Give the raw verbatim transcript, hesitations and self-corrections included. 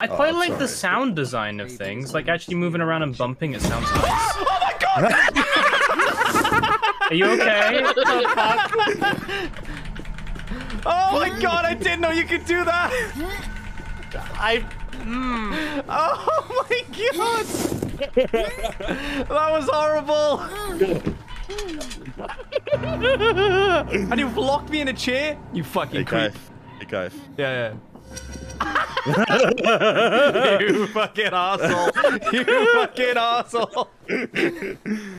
I Oh, quite like the sorry. sound design of things. Like actually moving around and bumping, it sounds nice. Oh my god! Are you okay? Oh my god, I didn't know you could do that! I. Mm. Oh my god! That was horrible! And you've locked me in a chair? You fucking Hey, creep. Kaif. Hey, Kaif. Yeah, yeah. You fucking asshole. You fucking asshole.